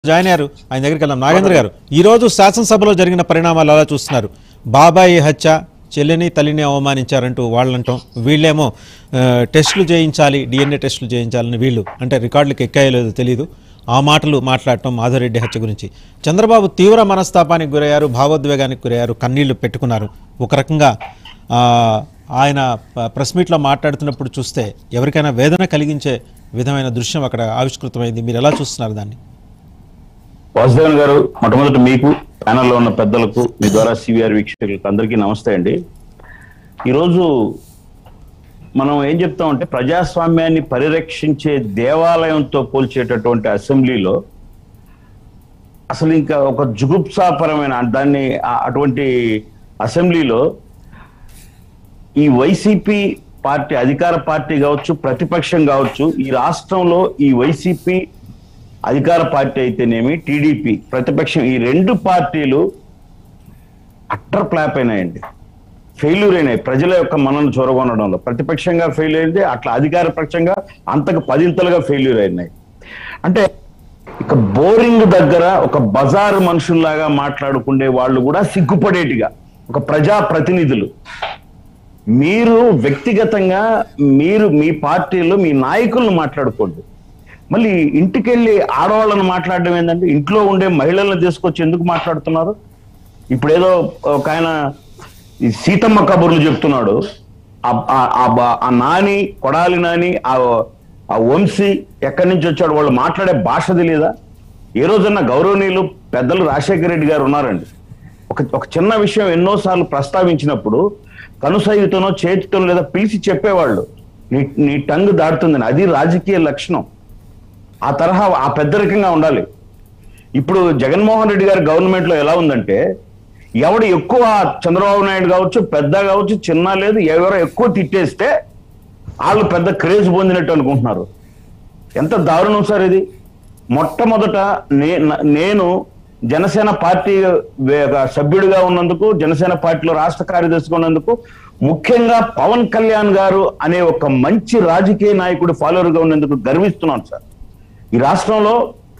Join అయ్యారు. ఆయన దగ్గరికి వెళ్ళాం. నాగేంద్ర గారు, ఈరోజు శాసనసభలో జరిగిన పరిణామాలు అలా చూస్తున్నారు. బాబాయి హత్య, చెల్లిని తల్లిని అవమానించారంటూ వాళ్ళంటాం, వీళ్ళేమో టెస్టులు చేయించాలి, డిఎన్ఏ టెస్టులు చేయించాలని వీళ్ళు అంటే రికార్డులకు ఎక్కాయో లేదో తెలియదు ఆ మాటలు మాట్లాడటం మాధవరెడ్డి హత్య గురించి. చంద్రబాబు తీవ్ర మనస్తాపానికి గురయ్యారు, భావోద్వేగానికి గురయ్యారు, కన్నీళ్లు పెట్టుకున్నారు. ఒక రకంగా ఆయన ప్రెస్ మీట్లో మాట్లాడుతున్నప్పుడు చూస్తే ఎవరికైనా వేదన కలిగించే విధమైన దృశ్యం అక్కడ ఆవిష్కృతమైంది. మీరు ఎలా చూస్తున్నారు దాన్ని? వాసుదేవన్ గారు, మొట్టమొదటి మీకు, ప్యానల్లో ఉన్న పెద్దలకు, మీ ద్వారా సివిఆర్ వీక్షకులకు అందరికీ నమస్తే అండి. ఈరోజు మనం ఏం చెప్తామంటే, ప్రజాస్వామ్యాన్ని పరిరక్షించే దేవాలయంతో పోల్చేటటువంటి అసెంబ్లీలో అసలు ఇంకా ఒక జుగుప్సాపరమైన దాన్ని అటువంటి అసెంబ్లీలో ఈ వైసీపీ పార్టీ, అధికార పార్టీ కావచ్చు, ప్రతిపక్షం కావచ్చు, ఈ రాష్ట్రంలో ఈ వైసీపీ అధికార పార్టీ అయితేనేమి, టీడీపీ ప్రతిపక్షం, ఈ రెండు పార్టీలు అట్టర్ ఫ్లాప్ అయినాయండి, ఫెయిల్యూర్ అయినాయి. ప్రజల యొక్క మనను చొరగొనడంలో ప్రతిపక్షంగా ఫెయిల్ అయింది, అట్లా అధికార పక్షంగా అంతకు పదింతలుగా ఫెయిల్యూర్ అయినాయి. అంటే ఇక బోరింగ్ దగ్గర ఒక బజారు మనుషుల్లాగా మాట్లాడుకునే వాళ్ళు కూడా సిగ్గుపడేటిగా ఒక ప్రజా ప్రతినిధులు. మీరు వ్యక్తిగతంగా మీరు మీ పార్టీలో మీ నాయకులను మాట్లాడుకోండి, మళ్ళీ ఇంటికెళ్ళి ఆడవాళ్ళను మాట్లాడడం ఏంటంటే, ఇంట్లో ఉండే మహిళలను తీసుకొచ్చి ఎందుకు మాట్లాడుతున్నారు? ఇప్పుడు ఏదో ఒక ఆయన సీతమ్మ కబుర్లు చెప్తున్నాడు. ఆ నాని, కొడాలి నాని, ఆ వంశీ ఎక్కడి నుంచి వచ్చాడు, వాళ్ళు మాట్లాడే భాష తెలియదా? ఏ రోజన్నా గౌరవనీయులు పెద్దలు రాజశేఖర రెడ్డి గారు ఉన్నారండి, ఒక చిన్న విషయం ఎన్నోసార్లు ప్రస్తావించినప్పుడు కనుసైతోనో చేతితోనో లేదా పిలిచి చెప్పేవాళ్ళు, నీ టంగు దాడుతుందని. అది రాజకీయ లక్షణం. ఆ తరహా ఆ పెద్దరికంగా ఉండాలి. ఇప్పుడు జగన్మోహన్ రెడ్డి గారి గవర్నమెంట్ లో ఎలా ఉందంటే, ఎవడు ఎక్కువ, చంద్రబాబు నాయుడు కావచ్చు, పెద్ద కావచ్చు, చిన్న లేదు, ఎవరో ఎక్కువ తిట్టేస్తే వాళ్ళు పెద్ద క్రేజ్ పొందినట్టు అనుకుంటున్నారు. ఎంత దారుణం సార్ ఇది. మొట్టమొదట నేను జనసేన పార్టీ సభ్యుడిగా ఉన్నందుకు, జనసేన పార్టీలో రాష్ట్ర కార్యదర్శిగా ఉన్నందుకు, ముఖ్యంగా పవన్ కళ్యాణ్ గారు అనే ఒక మంచి రాజకీయ నాయకుడు ఫాలోవర్గా ఉన్నందుకు గర్విస్తున్నాను సార్. ఈ రాష్ట్రంలో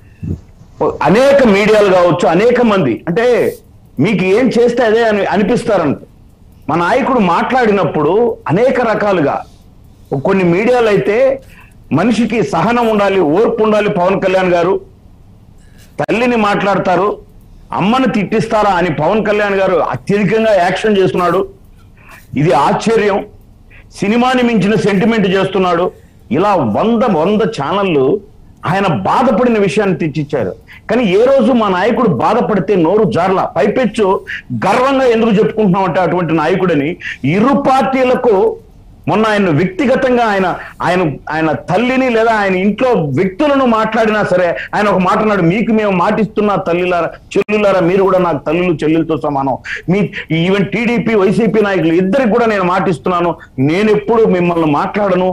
అనేక మీడియాలు కావచ్చు, అనేక మంది అంటే మీకు ఏం చేస్తే అదే అనిపిస్తారంట. మా నాయకుడు మాట్లాడినప్పుడు అనేక రకాలుగా, కొన్ని మీడియాలు అయితే మనిషికి సహనం ఉండాలి, ఓర్పు ఉండాలి. పవన్ కళ్యాణ్ గారు తల్లిని మాట్లాడతారు, అమ్మను తిట్టిస్తారా అని పవన్ కళ్యాణ్ గారు అత్యధికంగా యాక్షన్ చేస్తున్నాడు. ఇది ఆశ్చర్యం. సినిమాని మించిన సెంటిమెంట్ చేస్తున్నాడు. ఇలా వంద ఛానళ్ళు ఆయన బాధపడిన విషయాన్ని తెచ్చిచ్చారు. కానీ ఏ రోజు మా నాయకుడు బాధపడితే నోరు జార్లా, పైపెచ్చు గర్వంగా ఎందుకు చెప్పుకుంటున్నామంటే అటువంటి నాయకుడని ఇరు పార్టీలకు మొన్న ఆయన వ్యక్తిగతంగా ఆయన తల్లిని లేదా ఆయన ఇంట్లో వ్యక్తులను మాట్లాడినా సరే ఆయన ఒక మాట అన్నాడు, మీకు మేము మాటిస్తున్నా తల్లిలారా, చెల్లులారా, మీరు కూడా నాకు తల్లులు చెల్లెలతో సమానం. ఈవెన్ టీడీపీ వైసీపీ నాయకులు ఇద్దరికి కూడా నేను మాటిస్తున్నాను, నేను ఎప్పుడు మిమ్మల్ని మాట్లాడను,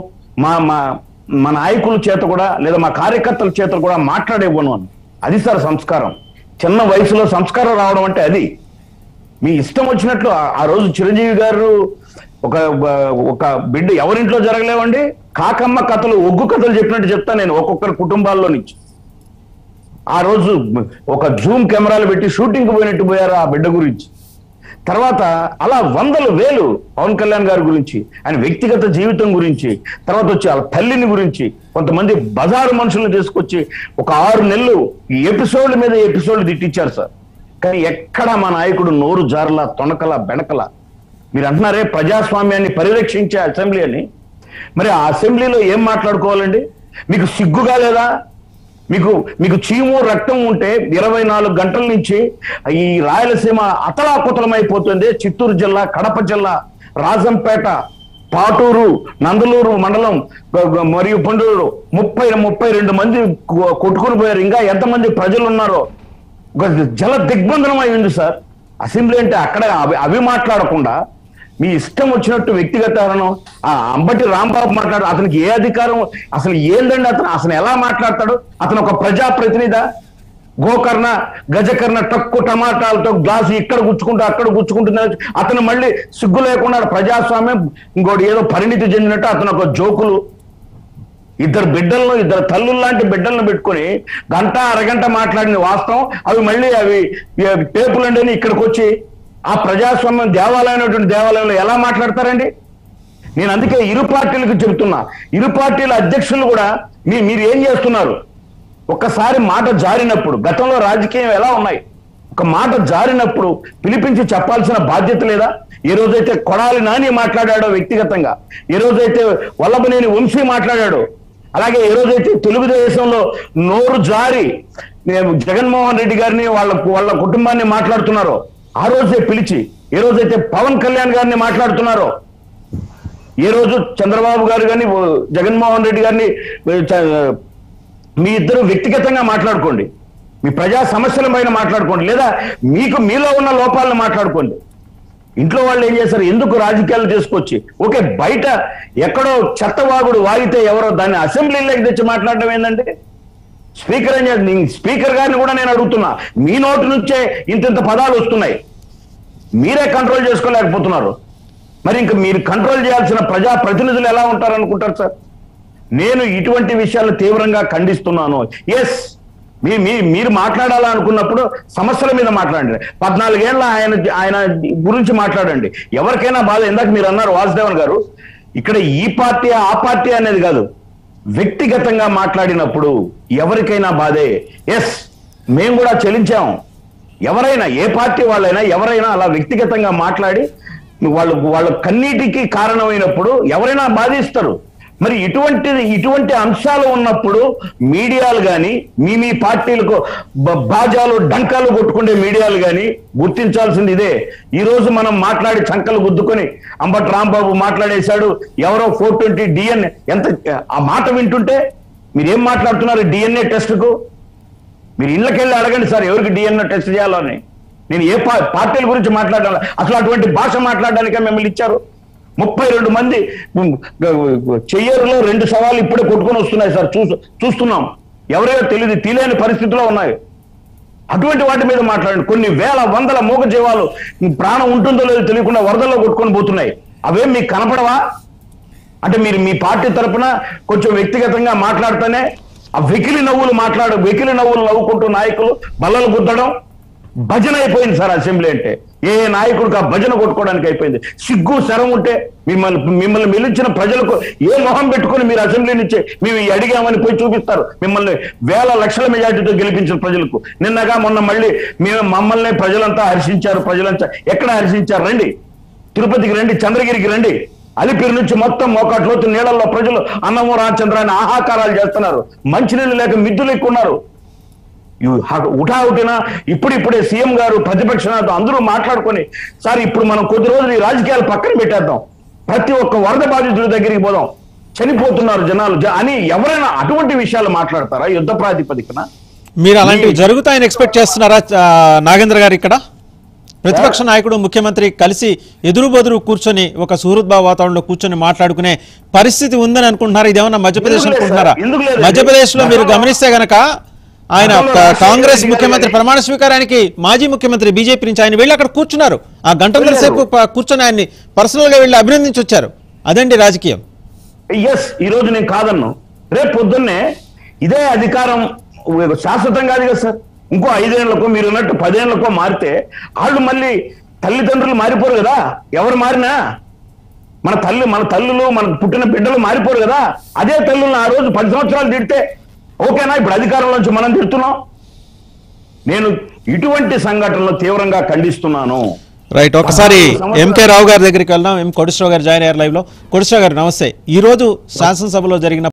మా నాయకుల చేత కూడా లేదా మా కార్యకర్తల చేత కూడా మాట్లాడేవ్వను అని. అది సార్ సంస్కారం. చిన్న వయసులో సంస్కారం రావడం అంటే అది. మీ ఇష్టం వచ్చినట్లు ఆ రోజు చిరంజీవి గారు ఒక బిడ్డ ఎవరింట్లో జరగలేవండి, కాకమ్మ కథలు, ఒగ్గు కథలు చెప్పినట్టు చెప్తా నేను ఒక్కొక్కరి కుటుంబాల్లో నుంచి. ఆ రోజు ఒక జూమ్ కెమెరాలు పెట్టి షూటింగ్కి పోయినట్టు పోయారు ఆ బిడ్డ గురించి. తర్వాత అలా వందలు వేలు పవన్ కళ్యాణ్ గారి గురించి, ఆయన వ్యక్తిగత జీవితం గురించి, తర్వాత వచ్చి వాళ్ళ తల్లిని గురించి, కొంతమంది బజారు మనుషులను తీసుకొచ్చి ఒక 6 నెలలు ఈ ఎపిసోడ్ల మీద ఎపిసోడ్లు తిట్టించారు సార్. కానీ ఎక్కడ మా నాయకుడు నోరు జారలా, తొణకల, బెనకల. మీరు అంటున్నారే ప్రజాస్వామ్యాన్ని పరిరక్షించే అసెంబ్లీ అని, మరి ఆ అసెంబ్లీలో ఏం మాట్లాడుకోవాలండి? మీకు సిగ్గుగా లేదా? మీకు చీము రక్తం ఉంటే 24 గంటల నుంచి ఈ రాయలసీమ అతలాకుతలమైపోతుంది. చిత్తూరు జిల్లా, కడప జిల్లా, రాజంపేట, పాటూరు, నందలూరు మండలం మరియు పండూరు 32 మంది కొట్టుకుని పోయారు. ఇంకా ఎంతమంది ప్రజలు ఉన్నారో ఒక జల దిగ్బంధనం అయింది సార్. అసెంబ్లీ అంటే అక్కడ అవి మాట్లాడకుండా మీ ఇష్టం వచ్చినట్టు వ్యక్తిగత అంబటి రాంబాబు మాట్లాడు, అతనికి ఏ అధికారం అసలు ఏందండి? అతను ఎలా మాట్లాడతాడు? అతను ఒక ప్రజాప్రతినిధా? గోకర్ణ గజకర్ణ టక్కు టమాటాలతో గ్లాసు ఇక్కడ గుచ్చుకుంటూ అక్కడ గుచ్చుకుంటుంది. అతను మళ్ళీ సిగ్గు లేకుండా ప్రజాస్వామ్యం ఇంకోటి ఏదో పరిణితి చెందినట్టు అతను ఒక జోకులు. ఇద్దరు బిడ్డలను, ఇద్దరు తల్లులు లాంటి బిడ్డలను పెట్టుకొని గంట అరగంట మాట్లాడిన వాస్తవం అవి మళ్ళీ అవి టేపులండి ఇక్కడికి వచ్చి ఆ ప్రజాస్వామ్యం దేవాలయమైనటువంటి దేవాలయంలో ఎలా మాట్లాడతారండి? నేను అందుకే ఇరు పార్టీలకు చెబుతున్నా, ఇరు పార్టీల అధ్యక్షులు కూడా మీరు ఏం చేస్తున్నారు? ఒక్కసారి మాట జారినప్పుడు, గతంలో రాజకీయం ఎలా ఉన్నాయి, ఒక మాట జారినప్పుడు పిలిపించి చెప్పాల్సిన బాధ్యత లేదా? ఏ రోజైతే కొడాలి నాని మాట్లాడాడో వ్యక్తిగతంగా, ఏ రోజైతే వల్లభనేని వంశీ మాట్లాడాడో, అలాగే ఏ రోజైతే తెలుగుదేశంలో నోరు జారి జగన్మోహన్ రెడ్డి గారిని వాళ్ళ కుటుంబాన్ని మాట్లాడుతున్నారో ఆ రోజే పిలిచి, ఏ రోజైతే పవన్ కళ్యాణ్ గారిని మాట్లాడుతున్నారో, ఏ రోజు చంద్రబాబు గారు కానీ జగన్మోహన్ రెడ్డి గారిని మీ ఇద్దరు వ్యక్తిగతంగా మాట్లాడుకోండి, మీ ప్రజా సమస్యల పైన మాట్లాడుకోండి, లేదా మీలో ఉన్న లోపాలను మాట్లాడుకోండి. ఇంట్లో వాళ్ళు ఏం చేస్తారు? ఎందుకు రాజకీయాలు చేసుకొచ్చి ఓకే బయట ఎక్కడో చెత్తవాగుడు వాగితే ఎవరో దాన్ని అసెంబ్లీలోకి తెచ్చి మాట్లాడడం ఏంటంటే? స్పీకర్ ఏం చేయాలి? స్పీకర్ గారిని కూడా నేను అడుగుతున్నా, మీ నోటి నుంచే ఇంత పదాలు వస్తున్నాయి, మీరే కంట్రోల్ చేసుకోలేకపోతున్నారు, మరి ఇంకా మీరు కంట్రోల్ చేయాల్సిన ప్రజా ప్రతినిధులు ఎలా ఉంటారనుకుంటారు సార్? నేను ఇటువంటి విషయాలు తీవ్రంగా ఖండిస్తున్నాను. ఎస్, మీరు మాట్లాడాలనుకున్నప్పుడు సమస్యల మీద మాట్లాడండి. 14 ఏళ్ళ ఆయన గురించి మాట్లాడండి. ఎవరికైనా బాధ. ఇందాక మీరు అన్నారు వాసుదేవన్ గారు, ఇక్కడ ఈ పార్టీ ఆ పార్టీ అనేది కాదు, వ్యక్తిగతంగా మాట్లాడినప్పుడు ఎవరికైనా బాధే. ఎస్, మేము కూడా చెల్లించాం. ఎవరైనా, ఏ పార్టీ వాళ్ళైనా ఎవరైనా అలా వ్యక్తిగతంగా మాట్లాడి వాళ్ళ కన్నీటికి కారణమైనప్పుడు ఎవరైనా బాధిస్తారు. మరి ఇటువంటి అంశాలు ఉన్నప్పుడు మీడియాలు కానీ, మీ పార్టీలకు బాజాలు డంకాలు కొట్టుకునే మీడియాలు కానీ గుర్తించాల్సింది ఇదే. ఈ రోజు మనం మాట్లాడి చంకలు గుద్దుకొని అంబటి రాంబాబు మాట్లాడేశాడు, ఎవరో 420 DNA, ఎంత ఆ మాట వింటుంటే మీరేం మాట్లాడుతున్నారు? DNA టెస్ట్కు మీరు ఇళ్ళకెళ్ళి అడగండి సార్, ఎవరికి DNA టెస్ట్ చేయాలని. నేను ఏ పార్టీల గురించి మాట్లాడాలి? అసలు అటువంటి భాష మాట్లాడడానికే మిమ్మల్ని ఇచ్చారు. 32 మంది చెయ్యరులో 2 సవాళ్ళు ఇప్పుడే కొట్టుకొని వస్తున్నాయి సార్, చూస్తున్నాం. ఎవరైనా తెలియని పరిస్థితిలో ఉన్నాయి. అటువంటి వాటి మీద మాట్లాడండి. కొన్ని వేల వందల మూగజీవాలు ప్రాణం ఉంటుందో లేదో తెలియకుండా వరదల్లో కొట్టుకొని పోతున్నాయి. అవేం మీకు కనపడవా? అంటే మీరు మీ పార్టీ తరఫున కొంచెం వ్యక్తిగతంగా మాట్లాడితేనే ఆ వెకిలి నవ్వులు నవ్వుకుంటూ నాయకులు బల్లలు గుద్దడం భజన అయిపోయింది సార్. అసెంబ్లీ అంటే ఏ నాయకుడికి ఆ భజన కొట్టుకోవడానికి అయిపోయింది. సిగ్గు శరం ఉంటే మిమ్మల్ని మిలిచిన ప్రజలకు ఏ మొహం పెట్టుకొని మీరు అసెంబ్లీ నుంచి మేము అడిగామని పోయి చూపిస్తారు? మిమ్మల్ని వేల లక్షల మెజార్టీతో గెలిపించిన ప్రజలకు నిన్నగా మొన్న మళ్ళీ మమ్మల్ని ప్రజలంతా హర్షించారు. ప్రజలంతా ఎక్కడ హర్షించారు? రండి, తిరుపతికి రండి, చంద్రగిరికి రండి. అలిపిరి నుంచి మొత్తం మోకాట్లోతు నీళ్ళల్లో ప్రజలు అన్నమో రామచంద్రాన్ని ఆహాకారాలు చేస్తున్నారు. మంచినీళ్ళు లేక మిద్దులు ఎక్కున్నారు. ఉఠావుటిన ఇప్పుడిప్పుడే సీఎం గారు ప్రతిపక్ష నాయకులు అందరూ మాట్లాడుకొని, సార్ ఇప్పుడు మనం కొద్ది రోజులు ఈ రాజకీయాలు పక్కన పెట్టేద్దాం, ప్రతి ఒక్క వరద బాధితుల దగ్గరికి పోదాం, చనిపోతున్నారు జనాలు అని ఎవరైనా అటువంటి విషయాలు మాట్లాడతారా యుద్ధ ప్రాతిపదికన? మీరు అలాంటివి జరుగుతాయని ఎక్స్పెక్ట్ చేస్తున్నారా నాగేంద్ర గారు? ఇక్కడ ప్రతిపక్ష నాయకుడు ముఖ్యమంత్రి కలిసి ఎదురు కూర్చొని ఒక సుహృద్భావ వాతావరణంలో కూర్చొని మాట్లాడుకునే పరిస్థితి ఉందని అనుకుంటున్నారా? ఇదేమన్నా మధ్యప్రదేశ్ అనుకుంటున్నారా? మధ్యప్రదేశ్ లో మీరు గమనిస్తే గనక ఆయన కాంగ్రెస్ ముఖ్యమంత్రి ప్రమాణ స్వీకారానికి మాజీ ముఖ్యమంత్రి బీజేపీ నుంచి ఆయన వెళ్ళి అక్కడ కూర్చున్నారు. ఆ గంటల సేపు కూర్చొని ఆయన్ని పర్సనల్ గా వెళ్ళి అభినందించి వచ్చారు. అదండి రాజకీయం. ఎస్, ఈ రోజు నేను కాదన్ను, రేపు పొద్దున్నే ఇదే అధికారం శాశ్వతం కాదు కదా సార్. ఇంకో 5 ఏళ్లకో మీరు ఉన్నట్టు 10 ఏళ్లకో మారితే వాళ్ళు మళ్ళీ తల్లిదండ్రులు మారిపోరు కదా. ఎవరు మారినా మన తల్లులు మనకు పుట్టిన బిడ్డలు మారిపోరు కదా. అదే తల్లులను ఆ రోజు 10 సంవత్సరాలు తిడితే ఓకేనా? ఇప్పుడు అధికారంలోంచి మనం తిడుతున్నాం. నేను ఇటువంటి సంఘటనలు తీవ్రంగా ఖండిస్తున్నాను. రైట్, ఒకసారి ఎంకే రావు గారి దగ్గరికి వెళ్దాం. కోటేశ్వరరావు గారు జాయిన్ అయ్యారు లైవ్ లో. కోటేశ్వరరావు గారు నమస్తే. ఈ రోజు శాసనసభలో జరిగిన